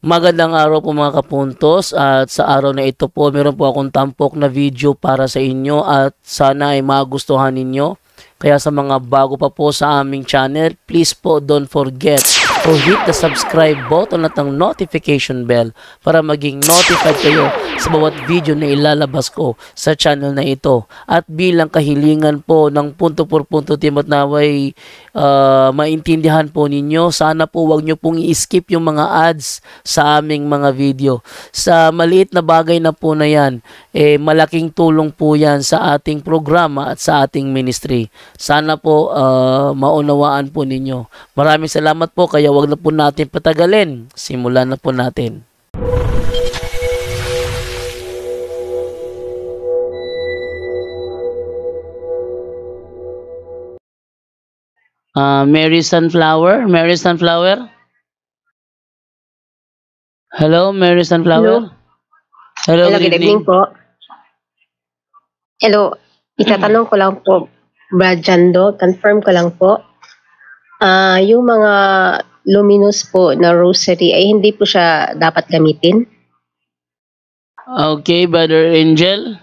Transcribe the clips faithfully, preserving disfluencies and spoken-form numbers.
Magandang araw po mga kapuntos, at sa araw na ito po meron po akong tampok na video para sa inyo at sana ay magustuhan ninyo. Kaya sa mga bago pa po sa aming channel, please po don't forget to hit the subscribe button at ang notification bell para maging notified kayo sa bawat video na ilalabas ko sa channel na ito. At bilang kahilingan po ng punto por punto team at naway uh, maintindihan po ninyo, sana po wag nyo pong i-skip yung mga ads sa aming mga video. Sa maliit na bagay na po na yan, eh, malaking tulong po yan sa ating programa at sa ating ministry. Sana po uh, maunawaan po ninyo. Maraming salamat po, kaya wag na po natin patagalin. Simulan na po natin. Uh, Mary Sunflower? Mary Sunflower? Hello, Mary Sunflower? Hello, Hello good evening po. Hello, itatanong ko lang po, Brad Jando, confirm ko lang po. Uh, yung mga luminous po na rosary ay hindi po siya dapat gamitin? Okay, Brother Angel.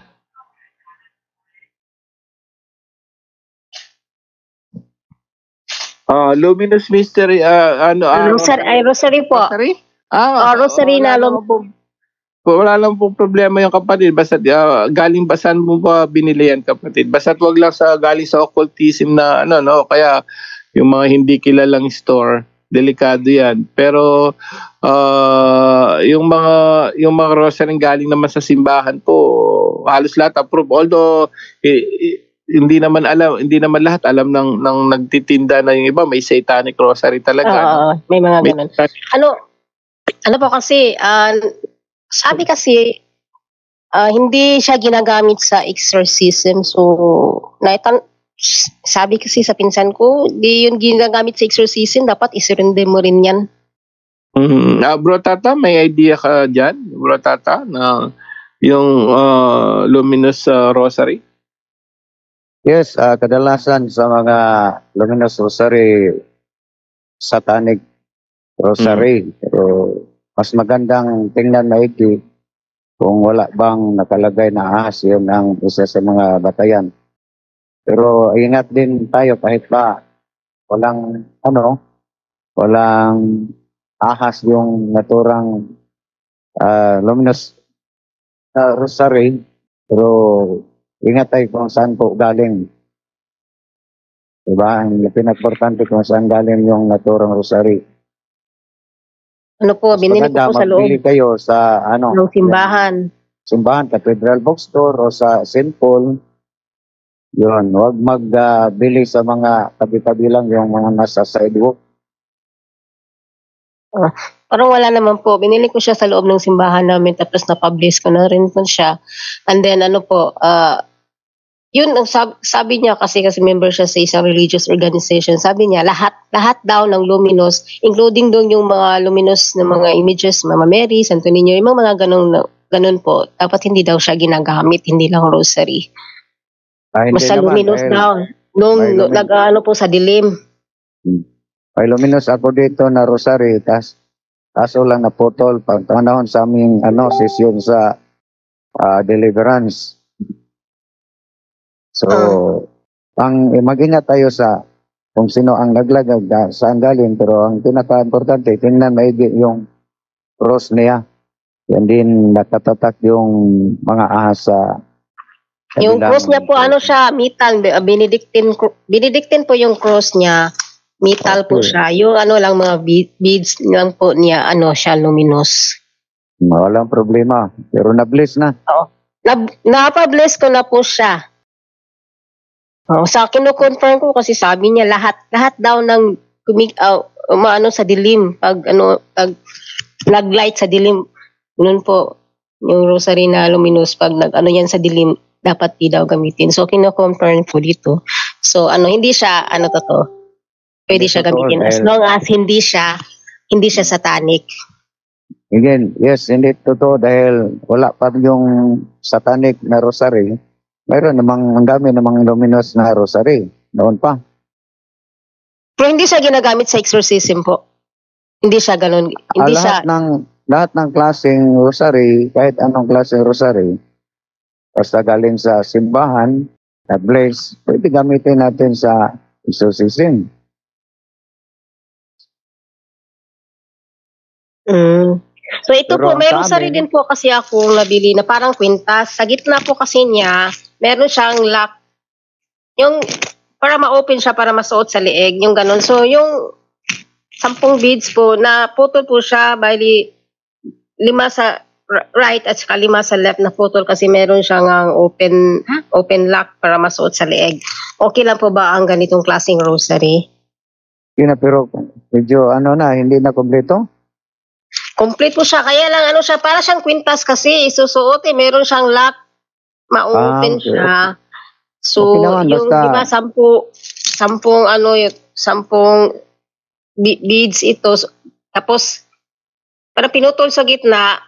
Uh, luminous mystery, uh, ano? Uh, rosary, ay, rosary po. Rosary? Ah, oh, rosary na lum... Wala lang pong problema yung kapatid. Basta uh, galing ba saan mo ba binili yan, kapatid? Basta wag lang sa galing sa occultism na ano, no? Kaya yung mga hindi kilalang store, delikado yan. Pero uh, yung mga yung mga rosary galing naman sa simbahan po, halos lahat approve. Although eh, eh, hindi naman alam, hindi naman lahat alam ng ng nagtitinda na yung iba, may satanic rosary talaga. Oo, no? May mga ganun. May, ano ano po kasi uh, sabi kasi uh, hindi siya ginagamit sa exorcism. So naitan sabi kasi sa pinsan ko, di yun ginagamit sa exorcism, dapat isurrender mo rin yan. Mm, uh, Bro Tata, may idea ka dyan, Bro Tata, na yung uh, luminous uh, rosary? Yes, uh, kadalasan sa mga luminous rosary, satanic rosary. Mm. Pero mas magandang tingnan maigi kung wala bang nakalagay na ahas, yun ang isa sa mga batayan. Pero ingat din tayo kahit pa walang ano, walang ahas yung naturang uh, luminous uh, rosary, pero ingat tayo kung saan po galing. Diba? Ang pinag-importante kung saan galing yung naturang rosary. Ano po, binili ko po sa loob. Magbili kayo sa ano, ng simbahan. Simbahan, Cathedral Bookstore o sa Saint Paul. Yun, huwag magbili uh, sa mga tabi-tabi lang yung mga nasa sidewalk. Uh, parang wala naman po. Binili ko siya sa loob ng simbahan namin, tapos na-publish ko na rin po siya. And then ano po, uh, yun, sabi, sabi niya kasi kasi member siya sa isang religious organization. Sabi niya, lahat lahat daw ng luminous, including doon yung mga luminous na mga images, Mama Mary, Santo Niño, yung mga ganun, ganun po. Dapat hindi daw siya ginagamit, hindi lang rosary. Ah, basta naman, luminous dahil, daw. Nung no, nag-ano po sa dilim. May luminous ako dito na rosary, tas kaso lang naputol pag panahon sa aming ano, session sa uh, deliverance. So, uh, ang eh, mag-ingat tayo sa kung sino ang naglagay, saan galing, pero ang pinaka-importante, tingnan maigi yung cross niya. Yan din nakatatak yung mga ahas sa yung cross niya po, ano siya, metal, Benedictine, Benedictine po yung cross niya, metal okay. po siya. Yung ano lang, mga beads lang po niya, ano siya, luminous. Walang problema, pero na-bless na. Oo. Na, na-bless ko na po siya. Oh, sa akin no-confirm ko kasi sabi niya lahat lahat daw ng kumig uh, umaano sa dilim pag ano pag nag-light sa dilim noon po yung rosary na luminous pag nag ano yan sa dilim dapat di daw gamitin. So kino-confirm po dito. So ano hindi siya ano to to. Pwede siya gamitin as long as hindi siya hindi siya satanic. Again, yes, hindi totoo dahil wala pa yung satanic na rosary. Mayroon namang ang dami namang luminous na rosary noon pa. Pero hindi siya ginagamit sa exorcism po. Hindi siya ganun. Hindi ah, lahat siya ng lahat ng klaseng rosary, kahit anong klaseng rosary, basta galing sa simbahan, na bless, pwede gamitin natin sa exorcism. Mm. So ito Pero po, ang may sa rosary amin- din po kasi ako nabili na parang kwintas. Sa gitna po kasi niya, meron siyang lock. Yung, para ma-open siya, para masuot sa leeg, yung ganun. So yung sampung beads po, na putol po siya, bali lima sa r- right at saka lima sa left na putol kasi meron siyang ang open, open lock para masuot sa leeg. Okay lang po ba ang ganitong klaseng rosary? Yun na, pero medyo ano na, hindi na kompleto. Complete po siya. Kaya lang ano siya, para siyang kwintas kasi isusuot eh. Meron siyang lock, ma-open Ah, okay, siya. So, Okay naman, yung basta- di ba sampu, sampung ano, yung sampung be- beads ito. So, tapos, para pinutol sa gitna,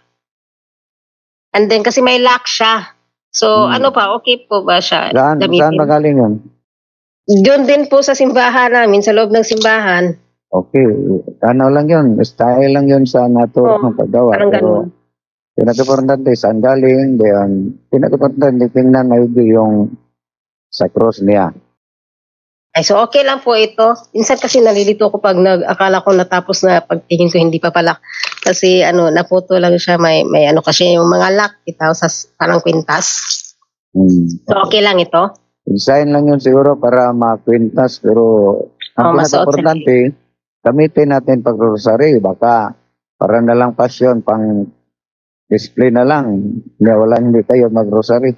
and then kasi may lock siya. So, Hmm. ano pa, okay po ba siya Saan, saan gamitin? magaling yun? Doon din po sa simbahan namin, sa loob ng simbahan. Okay, ano lang yun, style lang yun sa nato Oo, ng paggawa. Parang Pero ganun. pinaka-importante, saan galing, then pinaka-importante, tingnan maigi yung sa cross niya. Ay, so okay lang po ito. Minsan kasi nalilito ko pag nag, akala ko natapos na, pagtingin ko hindi pa pala. Kasi ano, naputo lang siya, may, may ano kasi yung mga lock, itaw sa s- parang kwintas. Hmm. So okay lang ito. Design lang yun siguro para makwintas, pero ang Oh, masuot sa pinaka-importante, gamitin natin pag rosary, baka para na lang pasyon, pang display na lang, hindi, wala hindi tayo mag-rosary.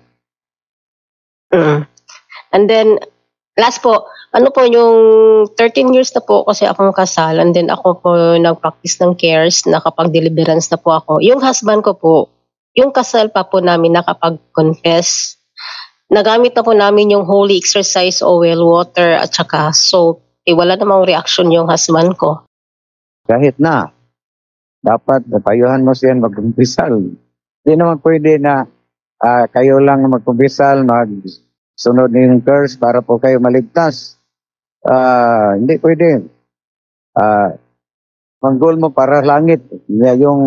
Mm. And then, last po, ano po yung thirteen years na po kasi akong kasal and then ako po nag-practice ng cares, nakapag-deliverance na po ako. Yung husband ko po, yung kasal pa po namin nakapag-confess. Nagamit na po namin yung holy exercise oil, water at saka soap. Eh, wala namang reaction yung husband ko. Kahit na, dapat payuhan mo siya mag-kumpisal. Hindi naman pwede na ah, kayo lang mag-kumpisal, mag-sunod yung curse para po kayo maligtas. Ah, hindi pwede. Ah, ang goal mo para langit. Yan yung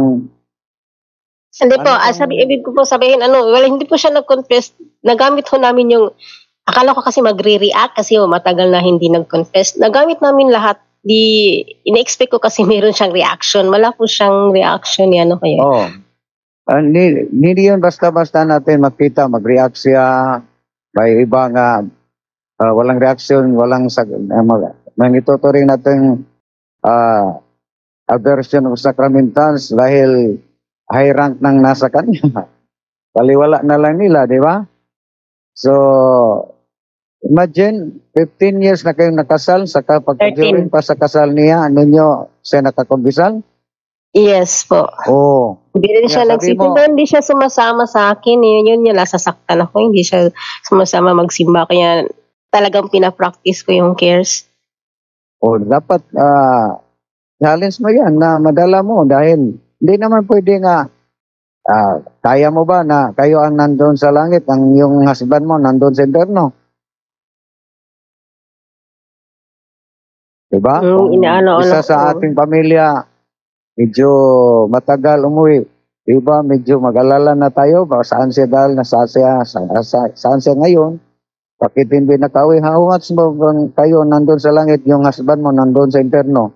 Hindi po, Ano ah, bang- sabi, ibig ko po sabihin, ano, wala, hindi po siya nag-confess. Nagamit ho namin yung, akala ko kasi magre-react kasi oh, matagal na hindi nag-confess. Nagamit namin lahat. Di, ina-expect ko kasi meron siyang reaction. Wala po siyang reaction yan, ano kaya? Oh. Uh, hindi, hindi yun basta-basta natin makita, mag-react siya. May iba nga, ah, walang reaction, walang sag, uh, mag, manituturing natin uh, aversion of sacramentals dahil high rank nang nasa kanya. Paliwala na lang nila, di ba? So, imagine, fifteen years na kayong nakasal, saka pagkajurin pa sa kasal niya, ninyo siya nakakumbisal? Yes po. Oo. Hindi rin siya Yeah, sabi mo- nagsisimba, hindi siya sumasama sa akin. Yun, yun, yun, nasasaktan ako. Hindi siya sumasama magsimba. Kaya talagang pinapractice ko yung cares. O dapat ah, challenge mo yan na madala mo dahil hindi naman pwede nga ah, kaya mo ba na kayo ang nandun sa langit, ang yung husband mo nandun sa interno? Diba? Mm, Kung inaano-ano isa sa ko. ating pamilya medyo matagal umuwi, diba medyo mag-alala na tayo ba saan siya dahil nasa siya, sa, sa, saan siya ngayon? Bakit hindi nakauwi? How much mo bang kayo nandun sa langit, yung husband mo nandun sa interno?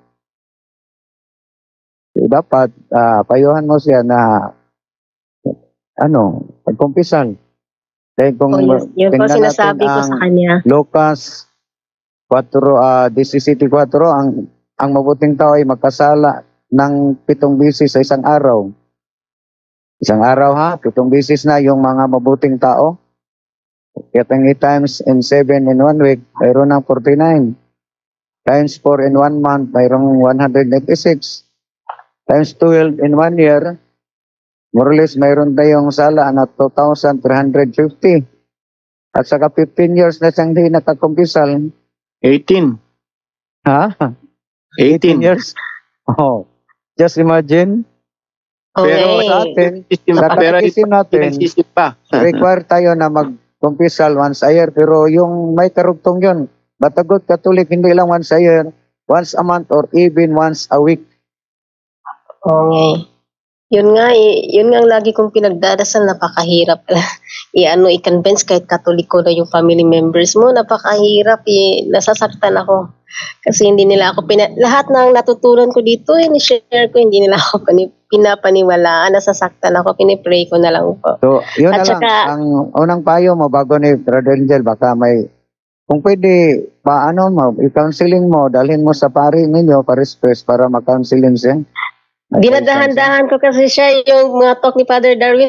So, dapat ah, payuhan mo siya na ano, pagkumpisan. Dahil kung Oh, yes. Yun po tingnan sinasabi natin ko ang sa kanya. Lucas four, ah, seventeen four, ang ang mabuting tao ay magkasala ng pitong bisis sa isang araw. Isang araw ha, pitong bisis na yung mga mabuting tao. Kaya eight times in seven in one week, mayroon ng forty-nine. Times four in one month, mayroong one hundred eighty-six. Times twelve in one year, more or less mayroon tayong sala na two thousand three hundred fifty. At saka fifteen years na siyang hindi nakakumpisal. eighteen. Ha? eighteen. years? Oh, just imagine. Pero Okay. Sa atin, Isip- sa pero katikism natin, Pinagsisip pa. require tayo na mag-kumpisal once a year. Pero yung may karugtong yun, Batagot Catholic, hindi lang once a year, once a month or even once a week. Okay. Yun nga eh, yun nga ang lagi kong pinagdadasal, napakahirap i-ano, i-convince kahit Katoliko na yung family members mo, napakahirap eh, nasasaktan ako. Kasi hindi nila ako, pina- lahat ng natutunan ko dito, eh, ni-share ko, hindi nila ako pani- pinapaniwalaan, nasasaktan ako, pinipray ko na lang po. So, yun At na lang. saka- Ang unang payo mo bago ni Brother Angel, baka may, kung pwede, paano mo, i-counseling mo, dalhin mo sa pari ninyo, pares-pres, para mag-counseling siya. Dinadahan-dahan ko kasi siya yung mga talk ni Father Darwin.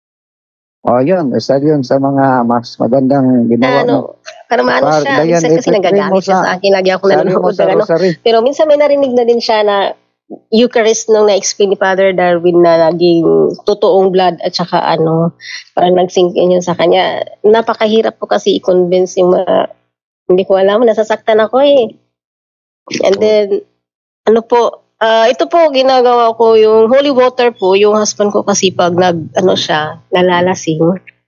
O, yun. Isa yun sa mga mas magandang ginawa mo. Ano, para maano Par- siya, Dayan, minsan kasi i-pray mo nagagamit siya sa- sa akin, lagi ako Sali mo nanonood sa ng ano. rosary. Pero minsan may narinig na din siya na Eucharist nung na-explain ni Father Darwin na naging totoong blood at saka ano, parang nag-sink in yun sa kanya. Napakahirap po kasi i-convince yung mga, hindi ko alam, nasasaktan ako eh. And then, ano po, ah, ito po ginagawa ko yung holy water po, yung husband ko kasi pag nag, ano siya, nalalasing,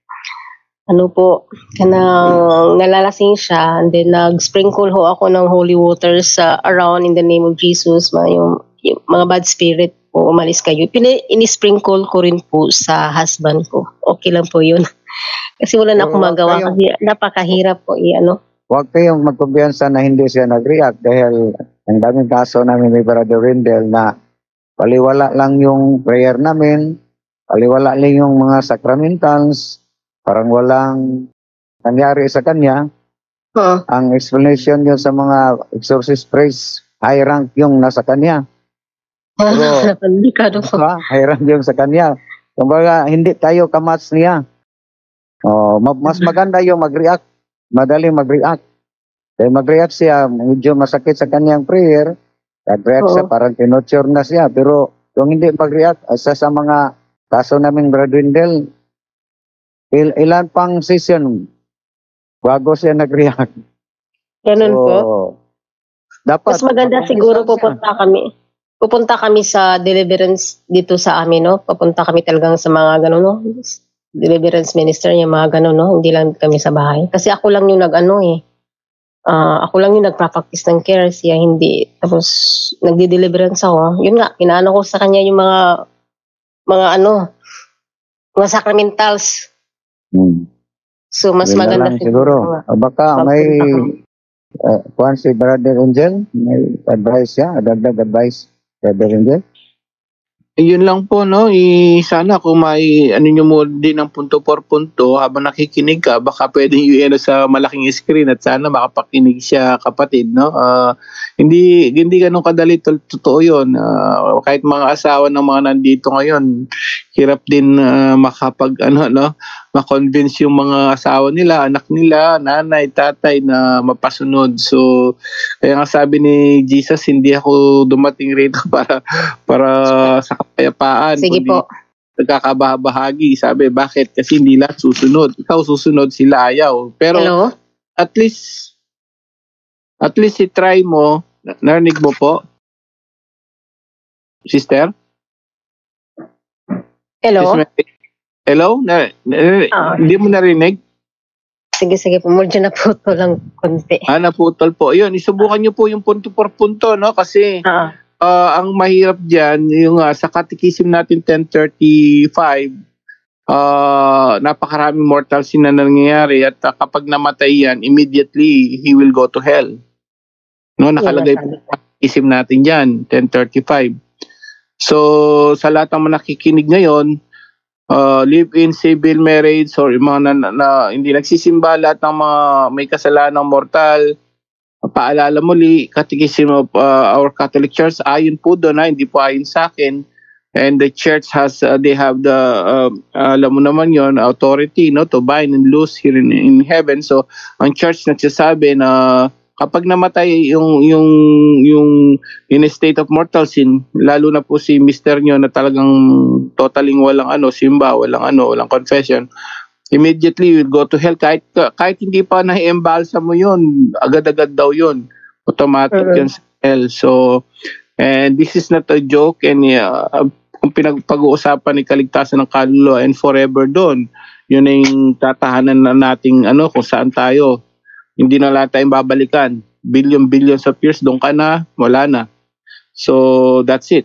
ano po, kanang nalalasing siya, and then nag-sprinkle ho ako ng holy water sa around in the name of Jesus, mga yung, yung mga bad spirit po, umalis kayo. Pini, ini-sprinkle ko rin po sa husband ko. Okay lang po yun. Kasi wala na akong Pero magawa kayo- kasi napakahirap po i-ano. Huwag kayong magkumpiyansa na hindi siya nag-react dahil ang daming kaso namin ni Brother Wendell na paliwala lang yung prayer namin, paliwala lang yung mga sacramentals, parang walang nangyari sa kanya. Huh. Ang explanation yun sa mga exorcist priest, high rank yung nasa kanya. Pero- Delikado po. Diba? High rank yung sa kanya. Kumbaga, hindi tayo kamats niya. Oh, ma- mas maganda yung mag-react. Madaling mag-react. Dahil mag-react siya, medyo masakit sa kanyang prayer. Nag-react Oo. siya, parang tinuture na siya. Pero kung hindi mag-react, isa sa mga kaso namin, Brother Wendell, il- ilan pang session bago siya nag-react. Ganun po. Dapat, Mas maganda mag-umpisa siguro siya. pupunta kami. Pupunta kami sa deliverance dito sa amin, no? Pupunta kami talagang sa mga gano'n, no? Deliverance minister, yung mga gano'n, no? Hindi lang kami sa bahay. Kasi ako lang yung nag-ano eh. Ah, ako lang yung nagpa-practice ng care, siya hindi. Tapos, nagdi-deliverance ako. Yun nga, pinaano ko sa kanya yung mga, mga ano, mga sacramentals. Hmm. So, mas Yun na maganda lang siguro. O baka may uh, kuhan si Brother Angel, may advice siya, adagdag advice, Brother Angel. Yun lang po, no? I, sana kung may ano nyo mo din ng punto por punto habang nakikinig ka, baka pwedeng i-ano sa malaking screen at sana makapakinig siya, kapatid, no? Ah, hindi hindi ganun kadali, to- totoo yun. Ah, kahit mga asawa ng mga nandito ngayon, hirap din ah, makapag ano, no? Ma-convince yung mga asawa nila, anak nila, nanay, tatay na mapasunod. So, kaya nga sabi ni Jesus, hindi ako dumating rito para para sa kapayapaan. Sige kundi po. nagkakabahagi. Sabi, bakit? Kasi hindi lahat susunod. Ikaw susunod, sila ayaw. Pero Hello? at least, at least i-try mo. Narinig mo po? Sister? Hello? Sis Mary? Hello? Na, na- Ah. Hindi mo narinig? Sige, sige po. Medyo na po ito lang konti. Ah, naputol po. Yun, isubukan nyo po yung punto por punto, no? Kasi Ah, ah, ang mahirap dyan, yung ah, sa Catechism natin ten thirty-five, ah, napakaraming mortal sin na nangyayari at ah, kapag namatay yan, immediately he will go to hell. No, nakalagay po yun sa Catechism natin dyan, ten thirty-five. So, sa lahat ng mga nakikinig ngayon, uh, live-in, civil marriage, or yung mga na, na, na- hindi nagsisimba, lahat ng mga may kasalanang mortal, paalala muli, Catechism of uh, our Catholic Church, ayon po doon, ha, hindi po ayon sa akin. And the church has, uh, they have the, uh, alam mo naman yon, authority, no, to bind and loose here in, in heaven. So, ang church nagsasabi na kapag namatay yung, yung, yung in a state of mortal sin, lalo na po si mister nyo na talagang totaling walang ano, simba, walang ano, walang confession, immediately you will go to hell. Kahit, kahit hindi pa na-embalsa mo yun, agad-agad daw yun. Automatic Mhm. yun sa hell. So, and this is not a joke, and uh, kung pinag-pag-uusapan ni kaligtasan ng kaluluwa and forever doon, yun na yung tatahanan na nating ano, kung saan tayo. Hindi na lahat tayong babalikan. Billion, billions of years, doon ka na, wala na. So, that's it.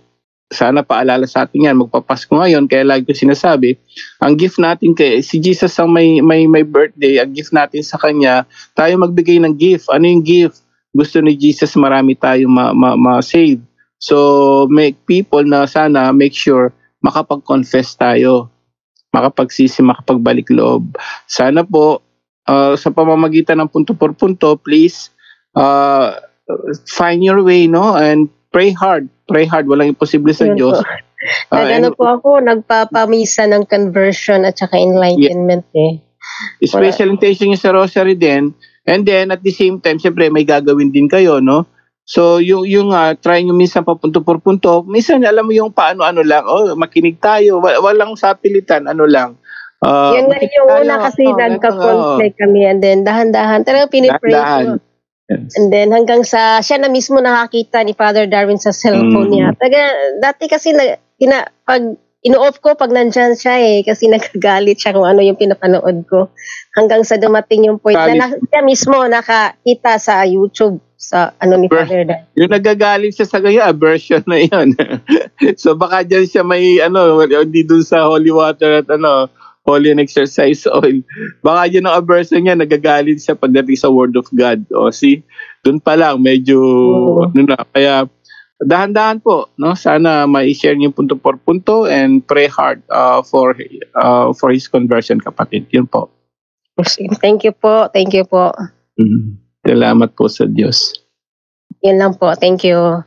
sana paalala sa atin yan, magpapasko ngayon, kaya lagi ko sinasabi, ang gift natin kay si Jesus ang may, may, may birthday, ang gift natin sa kanya, tayo magbigay ng gift. Ano yung gift? Gusto ni Jesus marami tayo ma, ma, ma-save. So, make people na sana make sure makapag-confess tayo, makapagsisi, makapagbalik loob. Sana po, uh, sa pamamagitan ng punto por punto, please, uh, find your way, no? And pray hard. Pray hard. Walang imposible sa Yun Diyos. po. Uh, Nag-ano and- po ako, nagpapamisa ng conversion at saka enlightenment eh. Special intention yung sa rosary din. And then, at the same time, siyempre, may gagawin din kayo, no? So, yung, yung uh, try nyo minsan papunto por punto, minsan, alam mo yung paano-ano lang, oh, makinig tayo, Wal- walang sapilitan, ano lang. Uh, Yun nga makinig yung tayo, una kasi oh, nagka-conflict kami and then dahan-dahan. Talagang pinipray dahan-dahan. ko. And then hanggang sa, siya na mismo nakakita ni Father Darwin sa cellphone Mm. niya. Taga, dati kasi, na, pina, pag ino-off ko pag nandyan siya eh, kasi nagagalit siya kung ano yung pinapanood ko. Hanggang sa dumating yung point na, na siya mismo nakakita sa YouTube sa ano ni Ber- Father Darwin. Yung nagagalit siya sa gaya, aversion na yun. So baka dyan siya may, ano, hindi dun sa holy water at ano, holy and exercise oil. Baka dyan ang aversion niya, nagagalit siya pagdating sa word of God. O see, dun pa lang, medyo, Oo. ano na, kaya, dahan-dahan po, no? Sana ma-share niyo punto por punto and pray hard uh, for uh, for his conversion, kapatid. Yun po. Thank you po, thank you po. Mm. Salamat po sa Diyos. Yun lang po, thank you.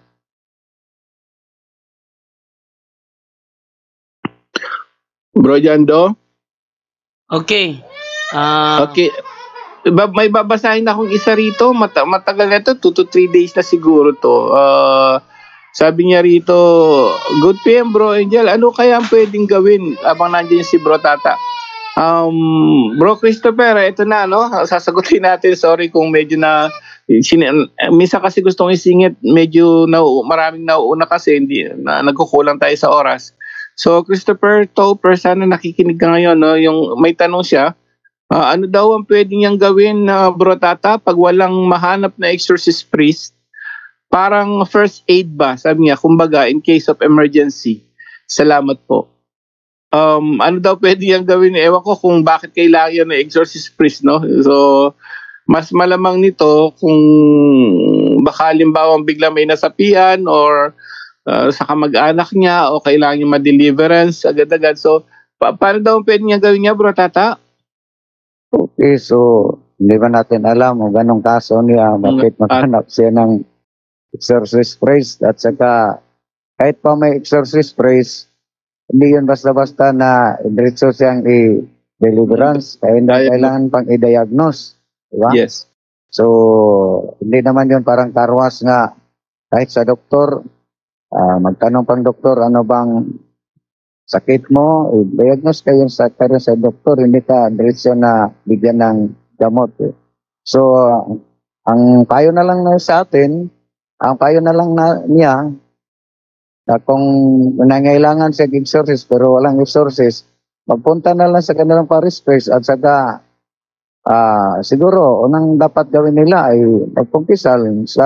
Bro Jando? Okay. Ah, Okay. Ba- may babasahin akong isa rito. Mata- matagal na ito. two to three days na siguro to. Uh, sabi niya rito, good P M Bro Angel, ano kaya ang pwedeng gawin abang nandiyan si Bro Tata? Um, Bro Christopher, ito na, no? Sasagutin natin. Sorry kung medyo na... Sin- minsan kasi gustong isingit, medyo na, maraming nauuna kasi, hindi, na, nagkukulang tayo sa oras. So, Christopher Topper, sana nakikinig ka ngayon, no? Yung may tanong siya, ah, ano daw ang pwede niyang gawin na Bro Tata pag walang mahanap na exorcist priest? Parang first aid ba? Sabi niya, kumbaga, in case of emergency. Salamat po. Um, ano daw pwede niyang gawin? Ewan ko kung bakit kailangan yan na exorcist priest, no? So, mas malamang nito kung baka halimbawa bigla may nasapian or uh, sa kamag-anak niya o kailangan niya ma-deliverance agad-agad. So, pa- paano daw pwede niya gawin niya, Bro Tata? Okay, so hindi ba natin alam kung ganong kaso niya, bakit maghanap siya ng exorcist priest at saka kahit pa may exorcist priest, hindi yun basta-basta na diretso siyang i-deliverance, kaya hindi Diagnose. kailangan pang i-diagnose. Diba? Yes. So, hindi naman yun parang karwas nga kahit sa doktor, ah, magtanong pang doktor, ano bang sakit mo, i-diagnose kayo sa, kayo sa doktor, hindi ka diretso na bigyan ng gamot. Eh. So, ah, ang payo na lang na sa atin, ang payo na lang na niya, na kung nangailangan siya exorcist pero walang exorcist, magpunta na lang sa kanilang parish priest at saka ah siguro unang dapat gawin nila ay magpumpisal sa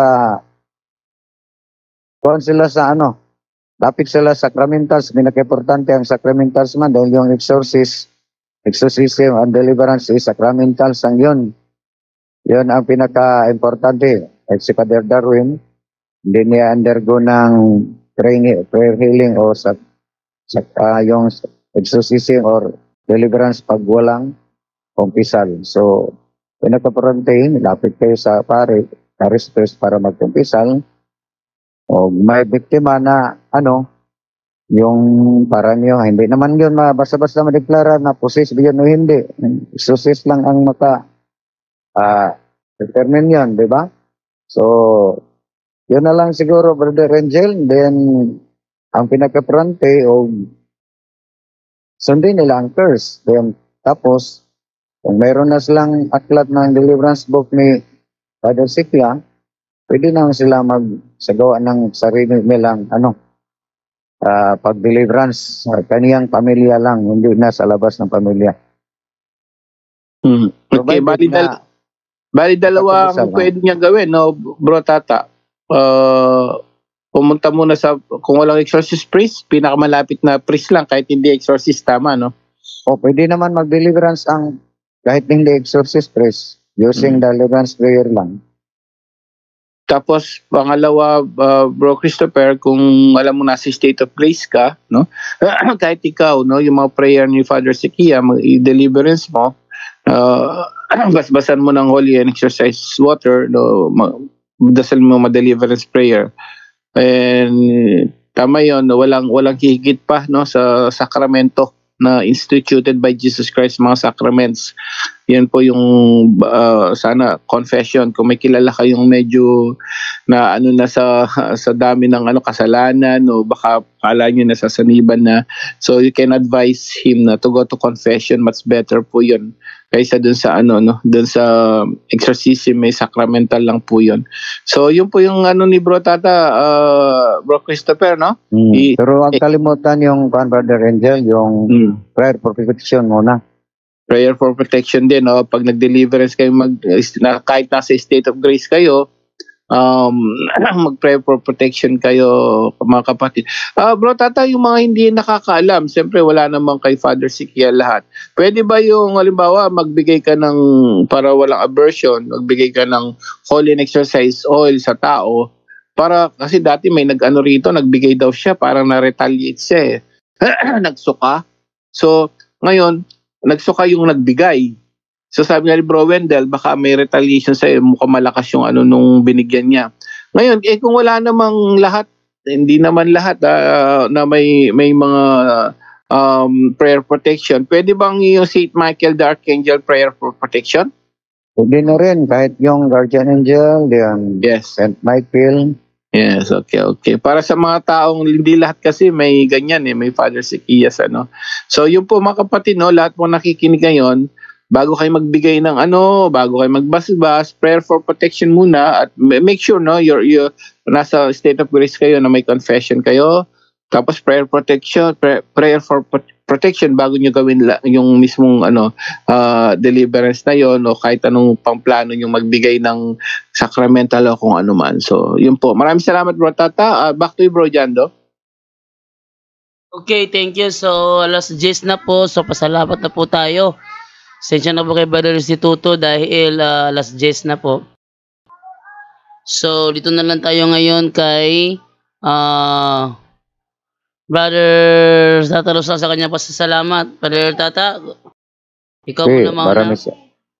kuwan sila sa ano, lapit sila sa sacramentals. Pinaka-importante ang sacramentals man dahil yung exorcist, exorcism and deliverance is sacramentals ang yun. Yun ang pinaka-importante. At si Father Darwin, hindi niya undergo ng training, prayer healing o sa, sa ah, yung exorcism or deliverance pag walang kumpisal. So, pinaka-importante, lapit kayo sa pare, parish priest para magkumpisal. O may biktima na ano, yung parang yun, hindi naman yun ma- basta-basta madeklara na possess yun o hindi. Exorcist lang ang maka ah determine yun, di ba? So, yun na lang siguro, Brother Angel. Then, ang pinaka-importante o sundin nila ang curse. Then, tapos, kung mayroon na silang aklat ng deliverance book ni Father Sikla, pwede na sila magsagawa ng sarili nilang ano, ah, pag-deliverance sa kaniyang pamilya lang, hindi na sa labas ng pamilya. Hmm. Okay, Provided bali, na- dal- bali dalawa Pagkumpisal, ang pwede niya gawin, no, Bro Tata. Uh, pumunta muna sa, kung walang exorcist priest, pinakamalapit na priest lang, kahit hindi exorcist, tama, no? O pwede naman mag-deliverance ang kahit hindi exorcist priest using Mm. deliverance prayer lang. Tapos, pangalawa, uh, Bro Christopher, kung alam mo nasa state of grace ka, no? Kahit ikaw, no, yung mga prayer ni Father Sikia, mag-deliverance mo, uh, basbasan mo ng holy and exercise water, no, ma- dasal mo ma-deliverance prayer. And tama yun, no, walang, walang higit pa, no, sa sakramento na instituted by Jesus Christ, mga sacraments. Yan po yung uh, sana confession, kung may kilala kayong medyo na ano na sa sa dami ng ano kasalanan o baka kala nyo nasasaniban na, so you can advise him na to go to confession. Much better po yun kaysa dun sa ano no dun sa exorcism, may sacramental lang po yun. So yun po yung ano ni Bro Tata, uh, Bro Christopher, no? Mm. I- Pero ang kalimutan yung Pan Brother Angel, yung Hmm. prayer for protection muna. Prayer for protection din, no? Pag nag-deliverance kayo, mag, na, kahit nasa state of grace kayo, um, mag-pray for protection kayo, mga kapatid. Ah, Bro Tata, yung mga hindi nakakaalam, siyempre wala namang kay Father Sikia lahat. Pwede ba yung, halimbawa, magbigay ka ng, para walang aversion, magbigay ka ng holy and exercise oil sa tao, para, kasi dati may nag-ano rito, nagbigay daw siya, parang na-retaliate siya eh. Nagsuka. So, ngayon, nagsuka yung nagbigay. So sabi nga ni Bro Wendell, baka may retaliation sa'yo, mukhang malakas yung ano nung binigyan niya. Ngayon, eh kung wala namang lahat, hindi naman lahat ah, na may may mga um, prayer protection, pwede bang yung Saint Michael the Archangel prayer for protection? Pwede na rin, kahit yung Guardian Angel, yung Yes. Saint Michael. Yes, okay, okay. Para sa mga taong hindi lahat kasi may ganyan eh, may Father Sikias ano. So yun po mga kapatid, no, lahat po nakikinig ngayon, bago kayo magbigay ng ano, bago kayo magbasbas, prayer for protection muna at ma- make sure no, you're, you're nasa state of grace kayo na may confession kayo. Tapos prayer protection, prayer, prayer for pro- protection bago nyo gawin la, yung mismong ano uh, deliverance na yon o kahit anong pangplano nyo magbigay ng sacramental o kung ano man. So, yun po. Maraming salamat, Bro Tata. Uh, back to you, Bro Jando. Okay, thank you. So, alas diyes na po. So, pasalamat na po tayo. Sensya na po kay Brother Instituto dahil uh, alas diyes na po. So, dito na lang tayo ngayon kay uh, Brother Tata Rosa sa kanya pasasalamat. Brother Tata, ikaw Okay, muna mauna. maraming sa-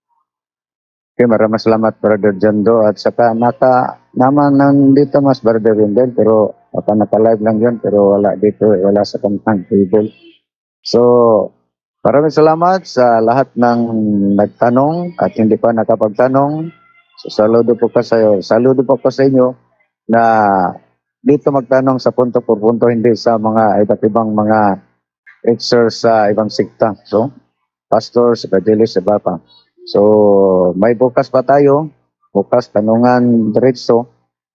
okay, maraming salamat Brother Jando at saka naka naman nandito mas Brother Wendell pero baka naka-live lang yun pero wala dito, wala sa kantang table. So, maraming salamat sa lahat ng nagtanong at hindi pa nakapagtanong. So, saludo po ka sa saludo po ko sa inyo na dito magtanong sa punto por punto, hindi sa mga iba't ibang mga preachers sa ibang sekta. So, pastors, evangelist, iba pa. So, may bukas pa tayo. Bukas, tanungan diretso.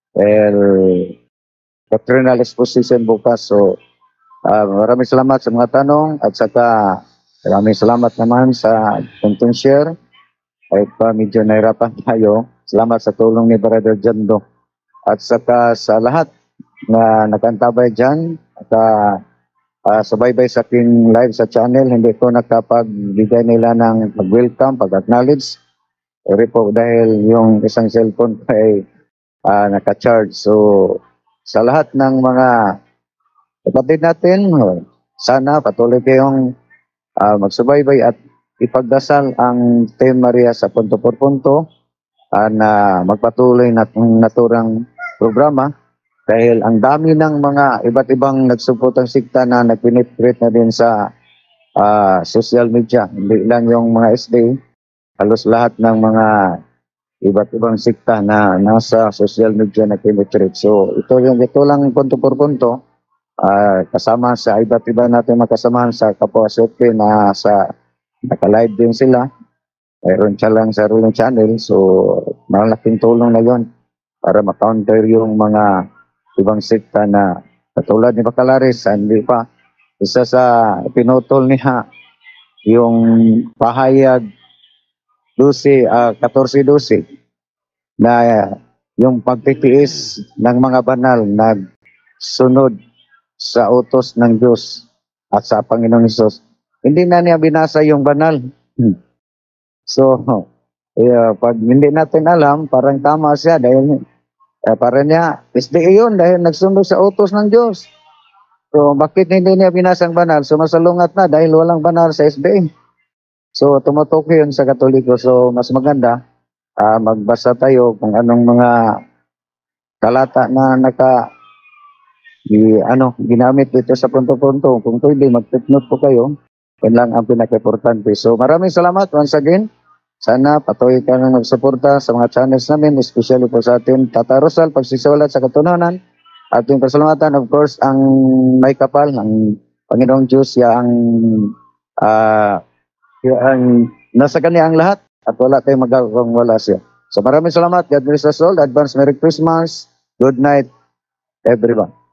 Well, doctrinal exposition bukas. So, uh, maraming salamat sa mga tanong at saka maraming salamat naman sa content share. Kahit pa medyo nahirapan tayo. Salamat sa tulong ni Brother Jando. At saka sa lahat na nakantabay dyan at uh, uh, subaybay sa aking live sa channel, hindi ko nakapagbigay nila ng pag-welcome, pag-acknowledge. Sorry po dahil yung isang cellphone pa ay uh, naka-charge. So, sa lahat ng mga kapatid natin, sana patuloy kayong uh, magsubaybay at ipagdasal ang Team Maria sa punto por punto uh, na magpatuloy na naturang programa. Dahil ang dami ng mga iba't ibang nagsupotang sikta na nagpenetrate na din sa uh, social media. Hindi lang yung mga S D, halos lahat ng mga iba't ibang sikta na nasa social media nagpenetrate. So ito yung ito lang punto por punto. Uh, kasama sa iba't iba natin makasamahan sa kapwa Sote na sa naka-live din sila. Mayroon siya lang sa ruling channel. So malaking tulong na yon para ma-counter yung mga ibang sekta na katulad ni Bacalaris, hindi pa isa sa pinutol niya yung pahayag twelve, uh, fourteen twelve na uh, yung pagtitiis ng mga banal nag sunod sa utos ng Diyos at sa Panginoong Hesus, hindi na niya binasa yung banal. Hmm. So, eh, pag hindi natin alam, parang tama siya dahil eh, para niya, S D A yun dahil nagsunod sa utos ng Diyos. So, bakit hindi niya binasang banal? So, masalungat na dahil walang banal sa S D A. So, tumutok yun sa Katoliko. So, mas maganda, uh, magbasa tayo kung anong mga talata na naka di, ano, ginamit dito sa punto-punto. Kung pwede, mag-take po kayo. Yan lang ang pinaka-importante. So, maraming salamat once again. Sana patuloy ka na magsuporta sa mga channels namin, especially po sa atin, Tata Rosal, pagsisiwalat sa katunanan. Ating pasalamatan, of course, ang may kapal, ang Panginoong Diyos, ya ang, uh, ya ang nasa kanya ang lahat at wala tayong magagawang wala siya. So maraming salamat. God bless us all. Advance Merry Christmas. Good night, everyone.